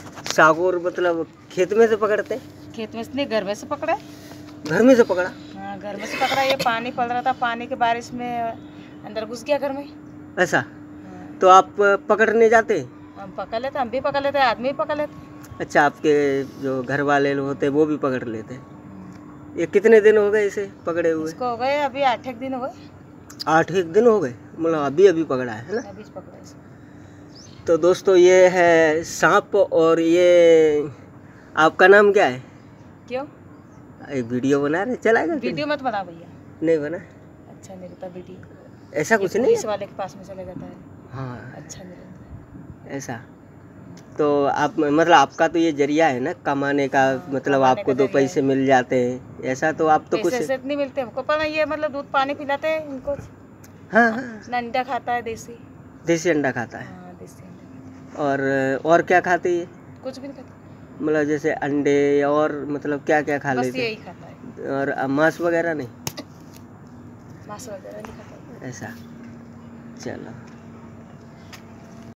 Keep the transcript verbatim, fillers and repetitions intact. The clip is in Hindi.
सागौर मतलब खेत में से पकड़ते? खेत में से नहीं, घर में से पकड़ा। घर में से पकड़ा? हाँ, घर में से पकड़ा। ये पानी पड़ रहा था, पानी के बारिश में अंदर घुस गया घर में। ऐसा? हाँ। तो आप पकड़ने जाते? हम पकड़ लेते, हम भी पकड़ लेते, आदमी भी पकड़ लेते। अच्छा, आपके जो घर वाले लोग होते वो भी पकड़ लेते? ये कितने दिन हो गए इसे पकड़े हुए? इसको हो गए अभी आठ एक दिन हो गए। आठ एक दिन हो गए, मतलब अभी अभी पकड़ा है ना? अभी पकड़ा इसको। तो दोस्तों ये है सांप। और ये आपका नाम क्या है? क्यों? एक वीडियो बना रहे, चलाएगा? वीडियो मत बना भैया। नहीं बना? अच्छा नहीं रहता वीडियो। ऐसा कुछ नहीं? पुलिस वाले के पास में चले जाता है। हाँ, अच्छा नहीं रहता ऐसा। तो आप मतलब आपका तो ये जरिया है ना कमाने का। हाँ, मतलब आपको दो पैसे मिल जाते हैं ऐसा। तो आप तो कुछ पैसे नहीं मिलते हमको, पर ये मतलब दूध पानी पिलाते हैं इनको। हाँ हाँ, अंडा खाता है, देसी देसी अंडा खाता है। हाँ, देसी अंडा। और और क्या खाते हैं? कुछ भी नहीं खाता। मतलब जैसे अंडे और मतलब क्या क्या खा लेते? बस यही खाता है। और मांस वगैरह नहीं? मांस वगैरह नहीं खाता। ऐसा, चलो।